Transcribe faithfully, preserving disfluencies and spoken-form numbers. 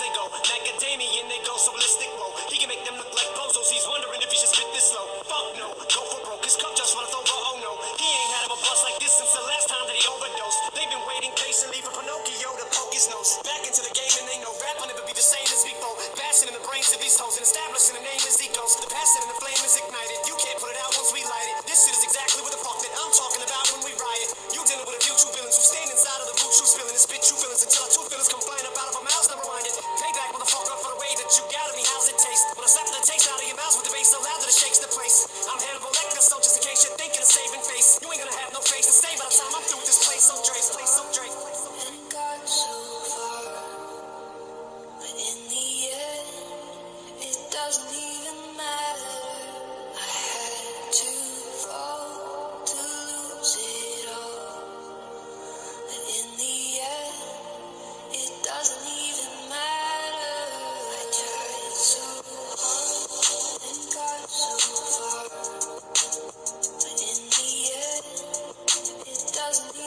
go. Macadamia, they go so ballistic, whoa. He can make them look like bozos. He's wondering if he should spit this slow. Fuck no, go for broke. His cup just runneth over, oh no. He ain't had him a bust like this since the last time that he overdosed. They've been waiting patiently for Pinocchio to poke his nose back into the game, and they know rap will never be the same as before. Bashing in the brains of these hoes and establishing a name as he goes. The passion and the flame is ignited. You can't put it out once we light it. This shit is exactly what the fuck that I'm talking about when we riot. You dealing with a few true villains who stand inside of the boot you spilling and spit you feelings until our two feelings come flying up out of our mouths, never mind it. Payback, motherfucker, for the way that you got me. How's it taste? When I slap the taste out of your mouth with the bass so loud that it shakes the place. I'm Hannibal Lecter, so just in case you're thinking of saving face, you ain't gonna have no face to stay by the time I'm through with this place. So Drake, place so Drake. And got so far, but in the end, it doesn't even matter. I had to fall to lose it all, but in the end, it doesn't even matter. I tried so hard and got so far, but in the end, it doesn't